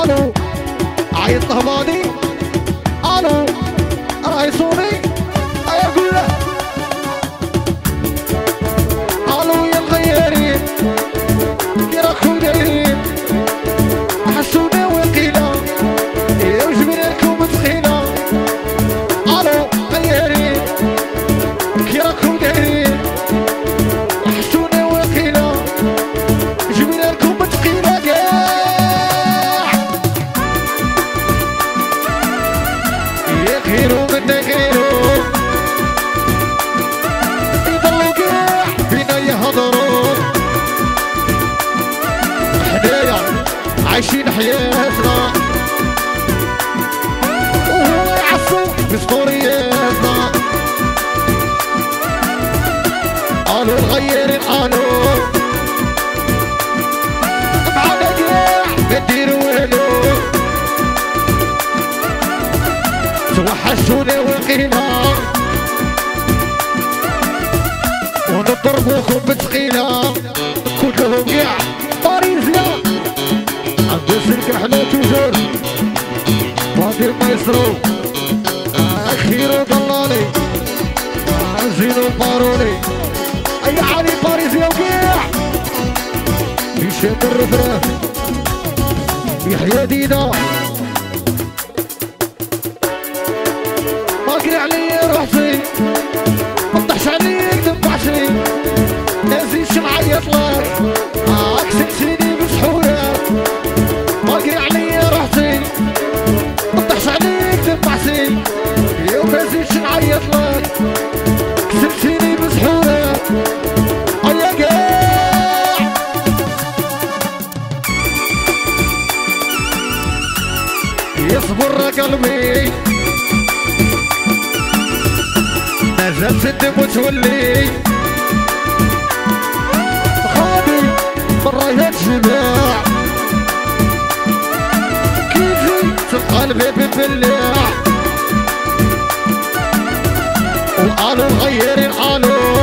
الو عيط طهباني الو راهي صوني ايا قول له الو يا الغيارين كي راكم دايرين حسونا وقيله يا وجبناكم ثقيله الو غيارين كي راكم دايرين حسونا وقيله جبناكم ثقيله كاع يا خيرو منا خيرو يضلوا كاع فينا يهضروا حدايا عايشين حياتنا وهو يعصو في سطورياتنا قالوا الغيرين قالوا معانا كاع ما نديرو والو توحشونا وقينا ونضربوكم بثقيله كلهم كاع باريزيا عند السلك احنا توجور فاضي المايسترو خيرو ضلالي زينو باروني اي علي باريزيا وكاع هشام الرفراف يحيى دينا ماكري عليا روحتي مطحش عليك دمعتي نازيش نعيط لك كسبتيني بسحورة ماكري عليا روحتي مطحش عليك دمعتي يا نازيش نعيط لك كسبتيني بسحورة ايا كاع يصبر قلبي مازال تندم وتولي خابي بالرايات جماع كيفي تبقى الباب مبلع وقالوا الغيرين قالوا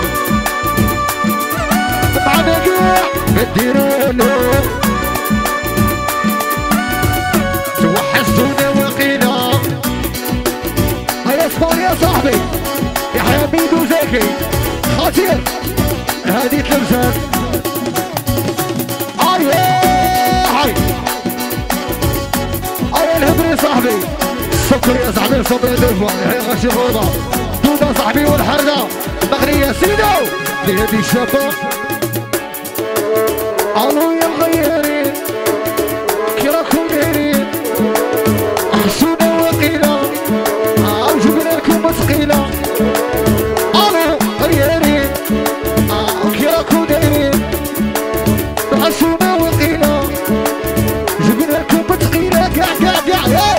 معنا كاع ما ديرولو توحشتونا وقينا هيا صبر يا صاحبي يا حميد وزكي خطير هذه تلمسات هاي الهبري صاحبي السكر يا صاحبي صبري دفع هي غشي غوضة دوبة صاحبي والحردة مغرية سيدو لهذه الشابة الو يا الغيارين كي راكم دايرين حسونا وقيلة جبنا لكم ثقيلة الو غيارين كي راكم دايرين حسونا وقيلة جبنا لكم ثقيلة كاع كاع كاع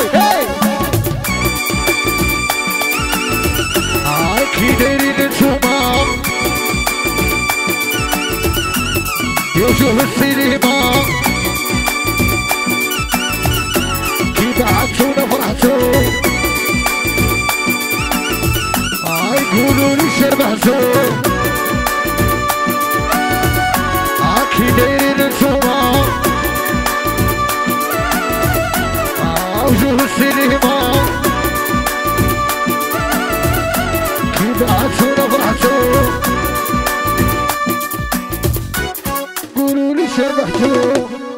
كي دايرين نتوما يوجوه السينما كي بعتونا فرحتو يقولوا لي شربحتو كي دايرين نتوما وجوه السينما كي بعتونا فرحتو قولوا لي شربحتو